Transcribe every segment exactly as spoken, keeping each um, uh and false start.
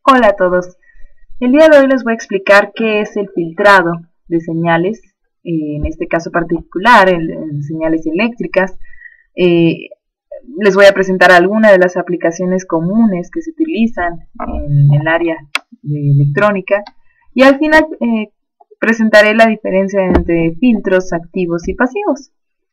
Hola a todos. El día de hoy les voy a explicar qué es el filtrado de señales, eh, en este caso particular, en, en señales eléctricas. Eh, les voy a presentar algunas de las aplicaciones comunes que se utilizan en el área de electrónica y al final eh, presentaré la diferencia entre filtros activos y pasivos.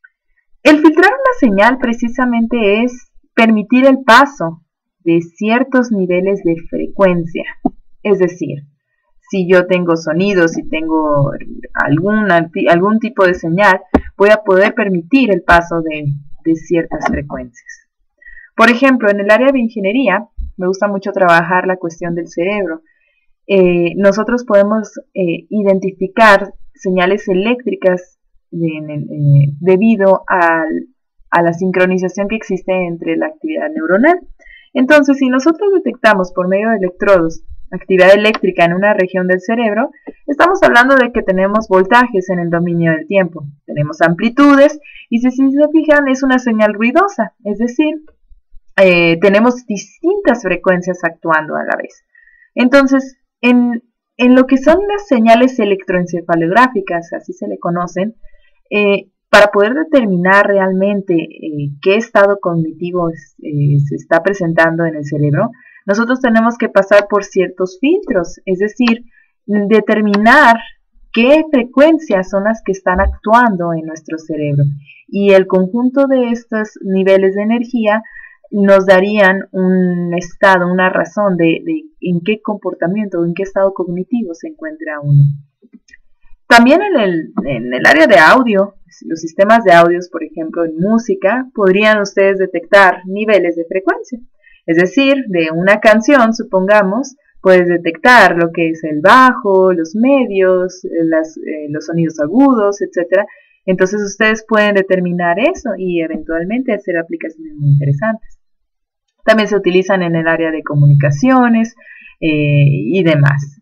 El filtrar una señal precisamente es permitir el paso de ciertos niveles de frecuencia. Es decir, si yo tengo sonidos, si tengo alguna, algún tipo de señal, voy a poder permitir el paso de, de ciertas frecuencias. Por ejemplo, en el área de ingeniería, me gusta mucho trabajar la cuestión del cerebro. Eh, nosotros podemos eh, identificar señales eléctricas de, eh, debido al, a la sincronización que existe entre la actividad neuronal. Entonces, si nosotros detectamos por medio de electrodos actividad eléctrica en una región del cerebro, estamos hablando de que tenemos voltajes en el dominio del tiempo, tenemos amplitudes y si, si se fijan es una señal ruidosa, es decir, eh, tenemos distintas frecuencias actuando a la vez. Entonces, en, en lo que son las señales electroencefalográficas, así se le conocen, eh, para poder determinar realmente eh, qué estado cognitivo es, eh, se está presentando en el cerebro, nosotros tenemos que pasar por ciertos filtros, es decir, determinar qué frecuencias son las que están actuando en nuestro cerebro. Y el conjunto de estos niveles de energía nos darían un estado, una razón de, de en qué comportamiento o en qué estado cognitivo se encuentra uno. También en el, en el área de audio, los sistemas de audios, por ejemplo, en música, podrían ustedes detectar niveles de frecuencia. Es decir, de una canción, supongamos, puedes detectar lo que es el bajo, los medios, las, eh, los sonidos agudos, etcétera. Entonces ustedes pueden determinar eso y eventualmente hacer aplicaciones muy interesantes. También se utilizan en el área de comunicaciones eh, y demás.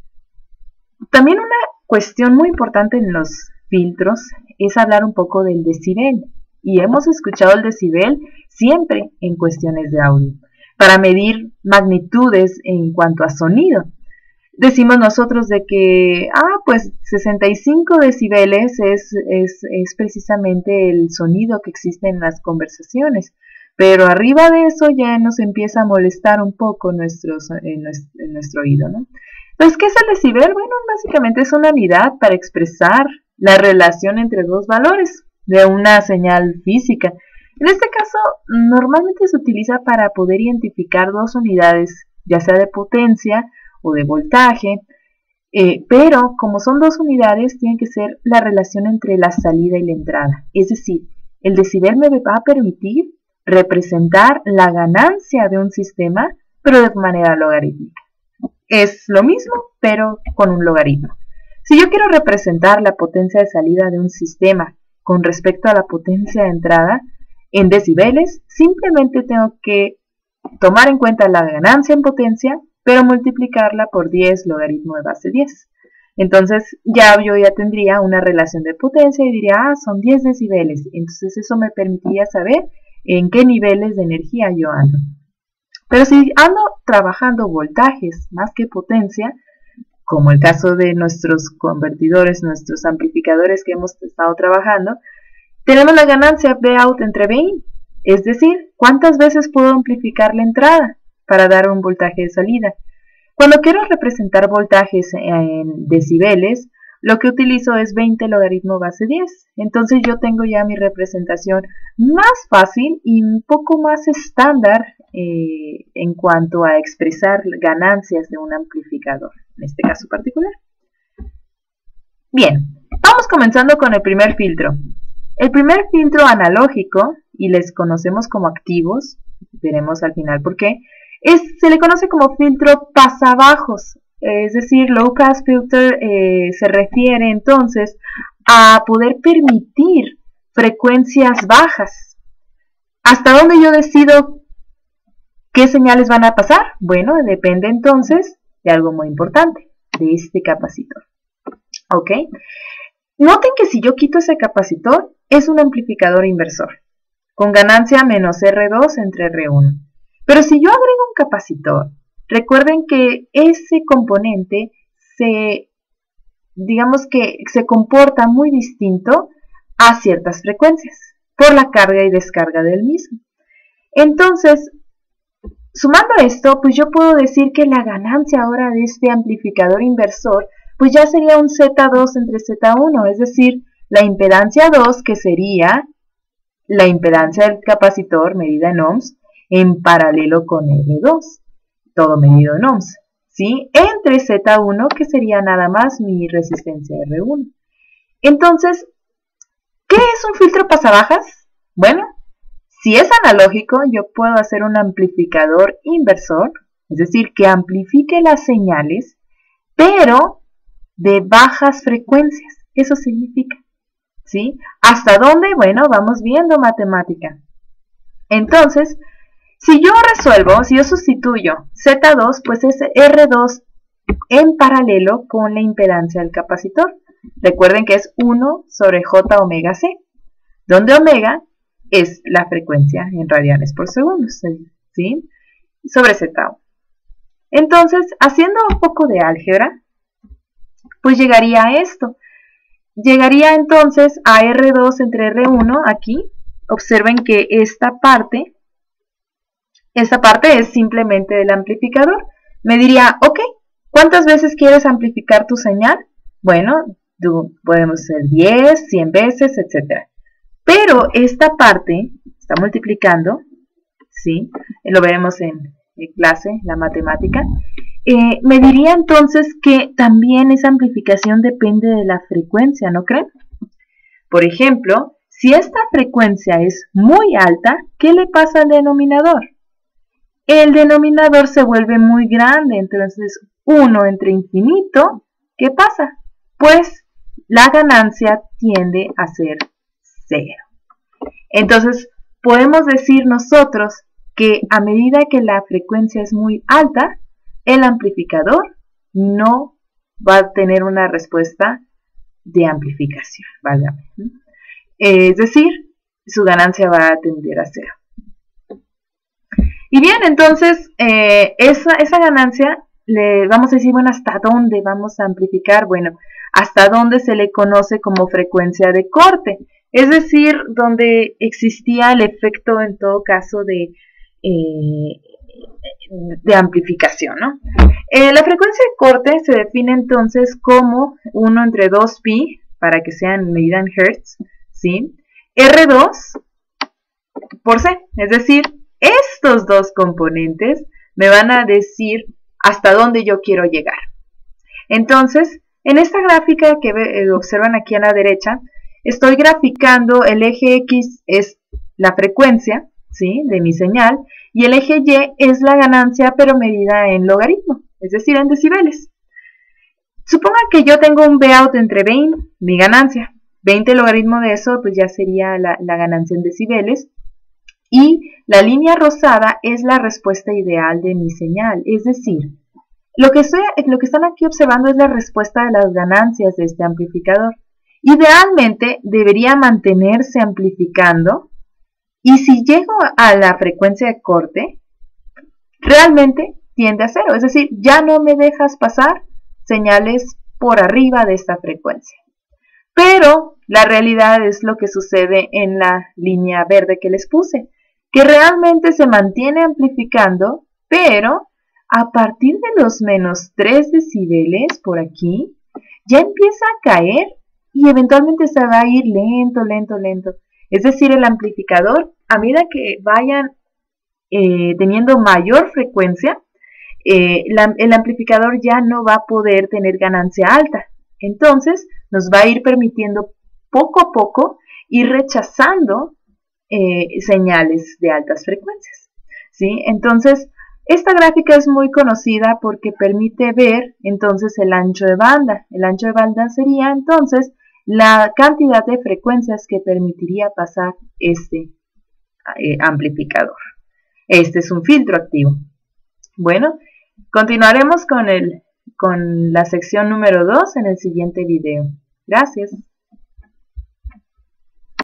También una cuestión muy importante en los filtros es hablar un poco del decibel. Y hemos escuchado el decibel siempre en cuestiones de audio, para medir magnitudes en cuanto a sonido. Decimos nosotros de que, ah, pues sesenta y cinco decibeles es, es, es precisamente el sonido que existe en las conversaciones, pero arriba de eso ya nos empieza a molestar un poco nuestros, en, nuestro, en nuestro oído, ¿no? Pues, ¿qué es el decibel? Bueno, básicamente es una unidad para expresar la relación entre dos valores de una señal física. En este caso, normalmente se utiliza para poder identificar dos unidades, ya sea de potencia o de voltaje, eh, pero como son dos unidades, tiene que ser la relación entre la salida y la entrada. Es decir, el decibel me va a permitir representar la ganancia de un sistema, pero de manera logarítmica. Es lo mismo, pero con un logaritmo. Si yo quiero representar la potencia de salida de un sistema con respecto a la potencia de entrada en decibeles, simplemente tengo que tomar en cuenta la ganancia en potencia, pero multiplicarla por diez logaritmo de base diez. Entonces ya yo ya tendría una relación de potencia y diría, ah, son diez decibeles. Entonces eso me permitiría saber en qué niveles de energía yo ando. Pero si ando trabajando voltajes más que potencia, como el caso de nuestros convertidores, nuestros amplificadores que hemos estado trabajando, tenemos la ganancia B out entre B in, es decir, ¿cuántas veces puedo amplificar la entrada para dar un voltaje de salida? Cuando quiero representar voltajes en decibeles, lo que utilizo es veinte logaritmo base diez. Entonces yo tengo ya mi representación más fácil y un poco más estándar eh, en cuanto a expresar ganancias de un amplificador, en este caso particular. Bien, vamos comenzando con el primer filtro. El primer filtro analógico, y les conocemos como activos, veremos al final por qué, es, se le conoce como filtro pasabajos. Es decir, low pass filter eh, se refiere entonces a poder permitir frecuencias bajas. ¿Hasta dónde yo decido qué señales van a pasar? Bueno, depende entonces de algo muy importante, de este capacitor. ¿Ok? Noten que si yo quito ese capacitor, es un amplificador inversor, con ganancia menos R dos entre R uno. Pero si yo agrego un capacitor, recuerden que ese componente se, digamos que se comporta muy distinto a ciertas frecuencias por la carga y descarga del mismo. Entonces, sumando esto, pues yo puedo decir que la ganancia ahora de este amplificador inversor, pues ya sería un Z dos entre Z uno, es decir, la impedancia dos, que sería la impedancia del capacitor medida en ohms, en paralelo con R dos, todo medido en ohms, ¿sí? Entre Z uno, que sería nada más mi resistencia R uno. Entonces, ¿qué es un filtro pasabajas? Bueno, si es analógico, yo puedo hacer un amplificador inversor, es decir, que amplifique las señales, pero de bajas frecuencias. Eso significa, ¿sí? ¿Hasta dónde? Bueno, vamos viendo matemática. Entonces, si yo resuelvo, si yo sustituyo Z dos, pues es R dos en paralelo con la impedancia del capacitor. Recuerden que es uno sobre J omega C, donde omega es la frecuencia en radianes por segundo, ¿sí? Sobre Z uno. Entonces, haciendo un poco de álgebra, pues llegaría a esto. Llegaría entonces a R dos entre R uno aquí. Observen que esta parte, esta parte es simplemente del amplificador. Me diría, ok, ¿cuántas veces quieres amplificar tu señal? Bueno, podemos hacer diez, cien veces, etcétera. Pero esta parte está multiplicando, ¿sí? Lo veremos en, en clase, la matemática. Eh, me diría entonces que también esa amplificación depende de la frecuencia, ¿no creen? Por ejemplo, si esta frecuencia es muy alta, ¿qué le pasa al denominador? El denominador se vuelve muy grande, entonces uno entre infinito, ¿qué pasa? Pues la ganancia tiende a ser cero. Entonces, podemos decir nosotros que a medida que la frecuencia es muy alta, el amplificador no va a tener una respuesta de amplificación, válgame. Es decir, su ganancia va a tender a cero. Y bien, entonces, eh, esa, esa ganancia, le vamos a decir, bueno, ¿hasta dónde vamos a amplificar? Bueno, hasta dónde se le conoce como frecuencia de corte, es decir, donde existía el efecto, en todo caso, de, eh, de amplificación, ¿no? Eh, la frecuencia de corte se define entonces como uno entre dos pi, para que sean medida en hertz, ¿sí? R dos por C, es decir, estos dos componentes me van a decir hasta dónde yo quiero llegar. Entonces, en esta gráfica que eh, observan aquí a la derecha, estoy graficando el eje X es la frecuencia, ¿sí?, de mi señal, y el eje Y es la ganancia, pero medida en logaritmo, es decir, en decibeles. Supongan que yo tengo un Vout entre veinte, mi ganancia. veinte logaritmo de eso, pues ya sería la, la ganancia en decibeles. Y la línea rosada es la respuesta ideal de mi señal, es decir, lo que, estoy, lo que están aquí observando es la respuesta de las ganancias de este amplificador. Idealmente debería mantenerse amplificando, y si llego a la frecuencia de corte, realmente tiende a cero, es decir, ya no me dejas pasar señales por arriba de esta frecuencia. Pero la realidad es lo que sucede en la línea verde que les puse, que realmente se mantiene amplificando, pero a partir de los menos tres decibeles por aquí, ya empieza a caer y eventualmente se va a ir lento, lento, lento. Es decir, el amplificador, a medida que vayan eh, teniendo mayor frecuencia, eh, la, el amplificador ya no va a poder tener ganancia alta. Entonces, nos va a ir permitiendo poco a poco ir rechazando eh, señales de altas frecuencias, ¿sí? Entonces, esta gráfica es muy conocida porque permite ver entonces el ancho de banda. El ancho de banda sería entonces la cantidad de frecuencias que permitiría pasar este eh, amplificador. Este es un filtro activo. Bueno, continuaremos con, el, con la sección número dos en el siguiente video. Gracias.